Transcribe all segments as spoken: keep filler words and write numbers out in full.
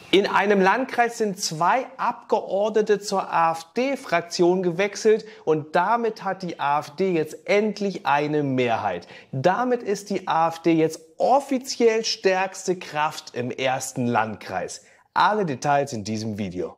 In einem Landkreis sind zwei Abgeordnete zur AfD-Fraktion gewechselt und damit hat die AfD jetzt endlich eine Mehrheit. Damit ist die AfD jetzt offiziell stärkste Kraft im ersten Landkreis. Alle Details in diesem Video.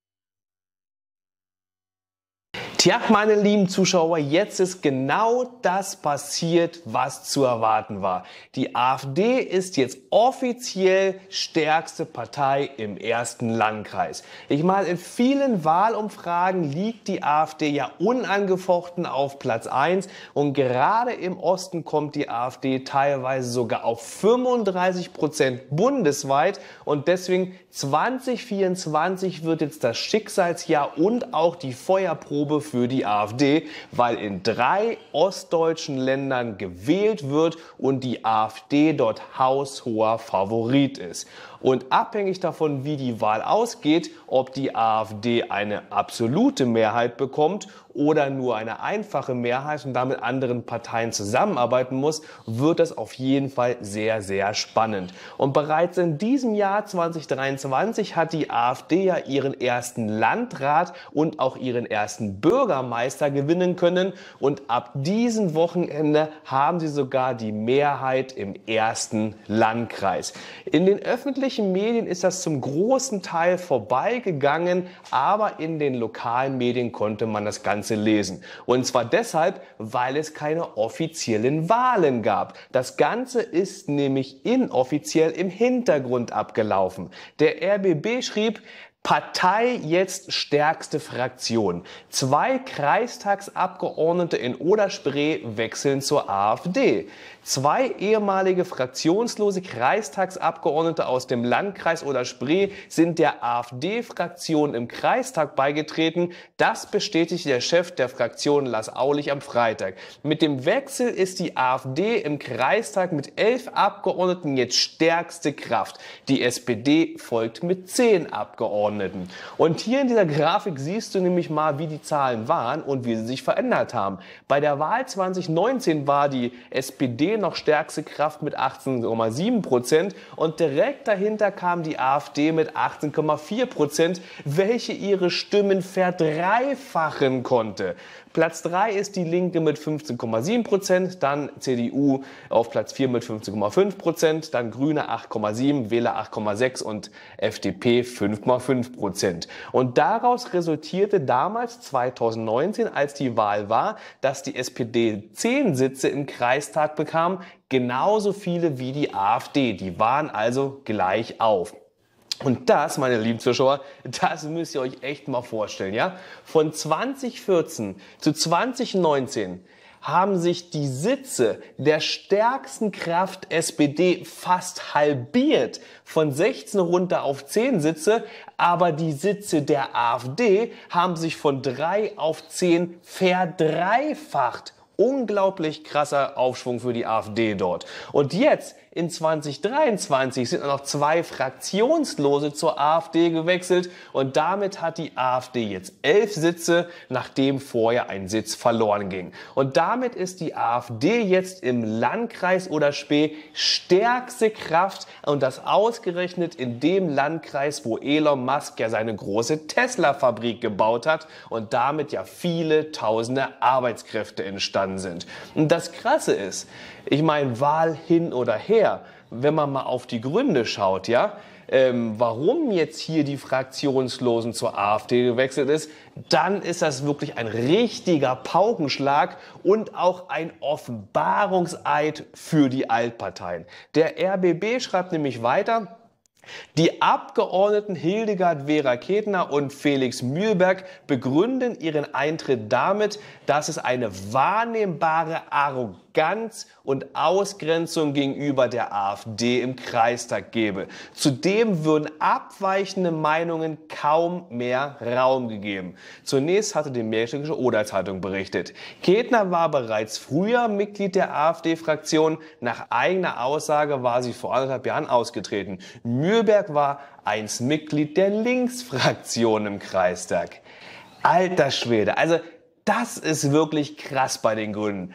Tja, meine lieben Zuschauer, jetzt ist genau das passiert, was zu erwarten war. Die AfD ist jetzt offiziell stärkste Partei im ersten Landkreis. Ich meine, in vielen Wahlumfragen liegt die AfD ja unangefochten auf Platz eins und gerade im Osten kommt die AfD teilweise sogar auf fünfunddreißig Prozent bundesweit und deswegen zwanzig vierundzwanzig wird jetzt das Schicksalsjahr und auch die Feuerprobe für für die AfD, weil in drei ostdeutschen Ländern gewählt wird und die AfD dort haushoher Favorit ist. Und abhängig davon, wie die Wahl ausgeht, ob die AfD eine absolute Mehrheit bekommt oder nur eine einfache Mehrheit und damit anderen Parteien zusammenarbeiten muss, wird das auf jeden Fall sehr, sehr spannend. Und bereits in diesem Jahr zweitausenddreiundzwanzig hat die AfD ja ihren ersten Landrat und auch ihren ersten Bürgermeister gewinnen können und ab diesem Wochenende haben sie sogar die Mehrheit im ersten Landkreis. In den öffentlichen Medien ist das zum großen Teil vorbeigegangen, aber in den lokalen Medien konnte man das Ganze lesen. Und zwar deshalb, weil es keine offiziellen Wahlen gab. Das Ganze ist nämlich inoffiziell im Hintergrund abgelaufen. Der R B B schrieb: Partei jetzt stärkste Fraktion. Zwei Kreistagsabgeordnete in Oder-Spree wechseln zur AfD. Zwei ehemalige fraktionslose Kreistagsabgeordnete aus dem Landkreis Oder-Spree sind der AfD-Fraktion im Kreistag beigetreten. Das bestätigte der Chef der Fraktion Lars Aulich am Freitag. Mit dem Wechsel ist die AfD im Kreistag mit elf Abgeordneten jetzt stärkste Kraft. Die S P D folgt mit zehn Abgeordneten. Und hier in dieser Grafik siehst du nämlich mal, wie die Zahlen waren und wie sie sich verändert haben. Bei der Wahl zwanzig neunzehn war die S P D noch stärkste Kraft mit achtzehn Komma sieben Prozent und direkt dahinter kam die AfD mit achtzehn Komma vier Prozent, welche ihre Stimmen verdreifachen konnte. Platz drei ist die Linke mit fünfzehn Komma sieben Prozent, dann C D U auf Platz vier mit fünfzehn Komma fünf Prozent, dann Grüne acht Komma sieben, Wähler acht Komma sechs und F D P fünf Komma fünf Prozent. Und daraus resultierte damals zweitausendneunzehn, als die Wahl war, dass die S P D zehn Sitze im Kreistag bekam, genauso viele wie die AfD. Die waren also gleich auf. Und das, meine lieben Zuschauer, das müsst ihr euch echt mal vorstellen, ja? Von zwanzig vierzehn zu zwanzig neunzehn haben sich die Sitze der stärksten Kraft S P D fast halbiert, von sechzehn runter auf zehn Sitze, aber die Sitze der AfD haben sich von drei auf zehn verdreifacht. Unglaublich krasser Aufschwung für die AfD dort. Und jetzt in zwanzig dreiundzwanzig sind noch zwei Fraktionslose zur AfD gewechselt und damit hat die AfD jetzt elf Sitze, nachdem vorher ein Sitz verloren ging. Und damit ist die AfD jetzt im Landkreis Oder-Spree stärkste Kraft und das ausgerechnet in dem Landkreis, wo Elon Musk ja seine große Tesla-Fabrik gebaut hat und damit ja viele tausende Arbeitskräfte entstanden sind. Und das Krasse ist, ich meine, Wahl hin oder her, wenn man mal auf die Gründe schaut, ja, ähm, warum jetzt hier die Fraktionslosen zur AfD gewechselt ist, dann ist das wirklich ein richtiger Paukenschlag und auch ein Offenbarungseid für die Altparteien. Der R B B schreibt nämlich weiter: Die Abgeordneten Hildegard Vera Ketner und Felix Mühlberg begründen ihren Eintritt damit, dass es eine wahrnehmbare Arroganz und Ausgrenzung gegenüber der AfD im Kreistag gebe. Zudem würden abweichende Meinungen kaum mehr Raum gegeben. Zunächst hatte die Märkische Oder-Zeitung berichtet. Ketner war bereits früher Mitglied der AfD-Fraktion. Nach eigener Aussage war sie vor anderthalb Jahren ausgetreten. Mühlberg war einst Mitglied der Linksfraktion im Kreistag. Alter Schwede, also Das ist wirklich krass bei den Grünen.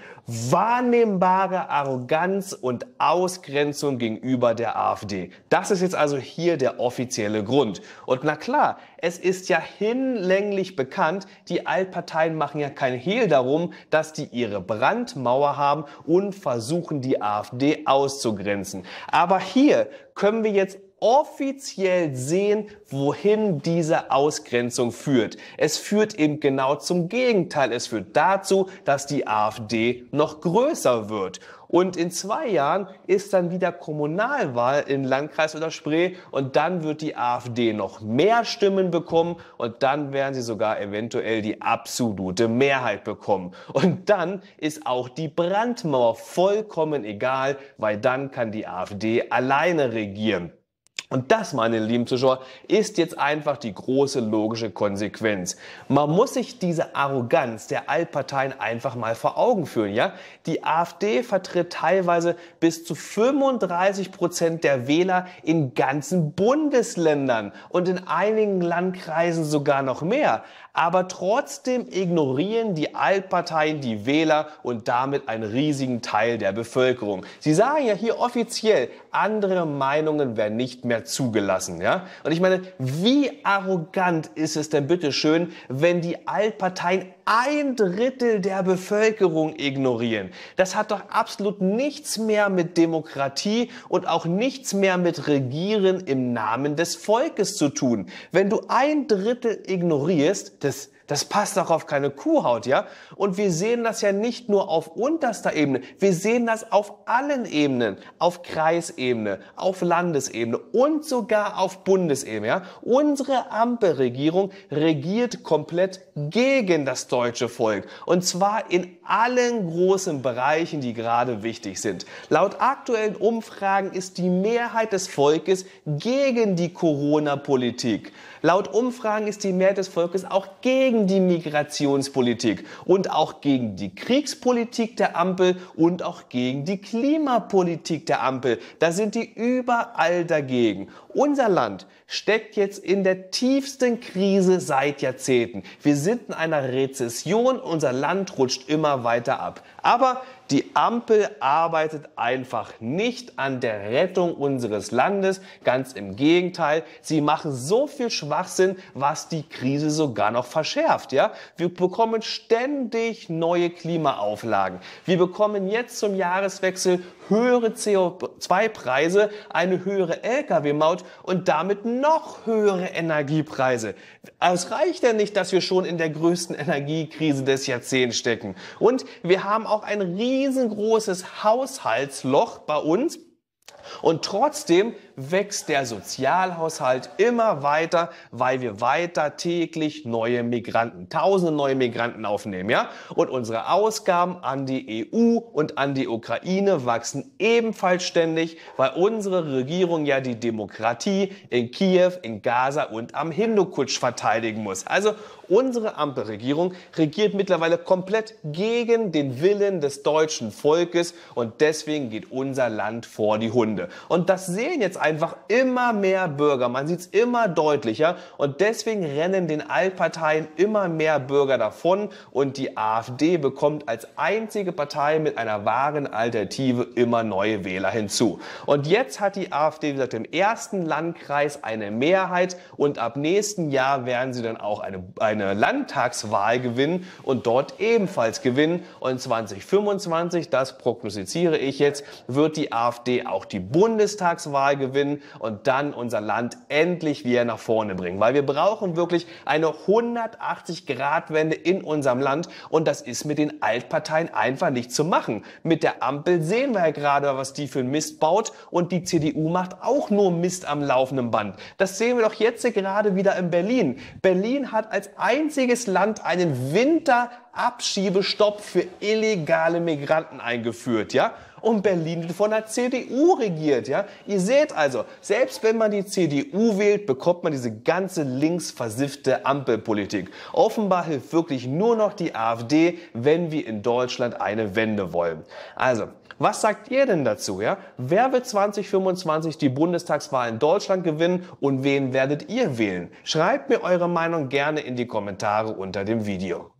Wahrnehmbare Arroganz und Ausgrenzung gegenüber der AfD. Das ist jetzt also hier der offizielle Grund. Und na klar, es ist ja hinlänglich bekannt, die Altparteien machen ja kein Hehl darum, dass die ihre Brandmauer haben und versuchen, die AfD auszugrenzen. Aber hier können wir jetzt offiziell sehen, wohin diese Ausgrenzung führt. Es führt eben genau zum Gegenteil. Es führt dazu, dass die AfD noch größer wird. Und in zwei Jahren ist dann wieder Kommunalwahl im Landkreis oder Spree und dann wird die AfD noch mehr Stimmen bekommen und dann werden sie sogar eventuell die absolute Mehrheit bekommen. Und dann ist auch die Brandmauer vollkommen egal, weil dann kann die AfD alleine regieren. Und das, meine lieben Zuschauer, ist jetzt einfach die große logische Konsequenz. Man muss sich diese Arroganz der Altparteien einfach mal vor Augen führen, ja? Die AfD vertritt teilweise bis zu fünfunddreißig Prozent der Wähler in ganzen Bundesländern und in einigen Landkreisen sogar noch mehr. Aber trotzdem ignorieren die Altparteien die Wähler und damit einen riesigen Teil der Bevölkerung. Sie sagen ja hier offiziell, andere Meinungen werden nicht mehr zugelassen, ja? Und ich meine, wie arrogant ist es denn bitte schön, wenn die Altparteien ein Drittel der Bevölkerung ignorieren? Das hat doch absolut nichts mehr mit Demokratie und auch nichts mehr mit Regieren im Namen des Volkes zu tun. Wenn du ein Drittel ignorierst, das Das passt doch auf keine Kuhhaut, ja? Und wir sehen das ja nicht nur auf unterster Ebene, wir sehen das auf allen Ebenen, auf Kreisebene, auf Landesebene und sogar auf Bundesebene, ja? Unsere Ampelregierung regiert komplett gegen das deutsche Volk und zwar in allen großen Bereichen, die gerade wichtig sind. Laut aktuellen Umfragen ist die Mehrheit des Volkes gegen die Corona-Politik. Laut Umfragen ist die Mehrheit des Volkes auch gegen die Migrationspolitik und auch gegen die Kriegspolitik der Ampel und auch gegen die Klimapolitik der Ampel. Da sind die überall dagegen. Unser Land steckt jetzt in der tiefsten Krise seit Jahrzehnten. Wir sind in einer Rezession, unser Land rutscht immer weiter ab. Aber die Ampel arbeitet einfach nicht an der Rettung unseres Landes. Ganz im Gegenteil, sie machen so viel Schwachsinn, was die Krise sogar noch verschärft. Ja? Wir bekommen ständig neue Klimaauflagen. Wir bekommen jetzt zum Jahreswechsel höhere C O zwei Preise, eine höhere L K W-Maut und damit noch höhere Energiepreise. Es reicht ja nicht, dass wir schon in der größten Energiekrise des Jahrzehnts stecken. Und wir haben auch ein riesengroßes Haushaltsloch bei uns. Und trotzdem wächst der Sozialhaushalt immer weiter, weil wir weiter täglich neue Migranten, tausende neue Migranten aufnehmen, ja? Und unsere Ausgaben an die E U und an die Ukraine wachsen ebenfalls ständig, weil unsere Regierung ja die Demokratie in Kiew, in Gaza und am Hindukusch verteidigen muss. Also unsere Ampelregierung regiert mittlerweile komplett gegen den Willen des deutschen Volkes und deswegen geht unser Land vor die Hunde. Und das sehen jetzt einfach immer mehr Bürger. Man sieht es immer deutlicher und deswegen rennen den Altparteien immer mehr Bürger davon und die AfD bekommt als einzige Partei mit einer wahren Alternative immer neue Wähler hinzu. Und jetzt hat die AfD, wie gesagt, im ersten Landkreis eine Mehrheit und ab nächsten Jahr werden sie dann auch eine, eine Landtagswahl gewinnen und dort ebenfalls gewinnen. Und zwanzig fünfundzwanzig, das prognostiziere ich jetzt, wird die AfD auch die Bundestagswahl gewinnen und dann unser Land endlich wieder nach vorne bringen. Weil wir brauchen wirklich eine hundertachtzig Grad Wende in unserem Land und das ist mit den Altparteien einfach nicht zu machen. Mit der Ampel sehen wir ja gerade, was die für einen Mist baut und die C D U macht auch nur Mist am laufenden Band. Das sehen wir doch jetzt gerade wieder in Berlin. Berlin hat als einziges Land einen Winterabschiebestopp für illegale Migranten eingeführt, ja? Und Berlin wird von der C D U regiert, ja? Ihr seht also, selbst wenn man die C D U wählt, bekommt man diese ganze linksversiffte Ampelpolitik. Offenbar hilft wirklich nur noch die AfD, wenn wir in Deutschland eine Wende wollen. Also, was sagt ihr denn dazu, ja? Wer wird zwanzig fünfundzwanzig die Bundestagswahl in Deutschland gewinnen und wen werdet ihr wählen? Schreibt mir eure Meinung gerne in die Kommentare unter dem Video.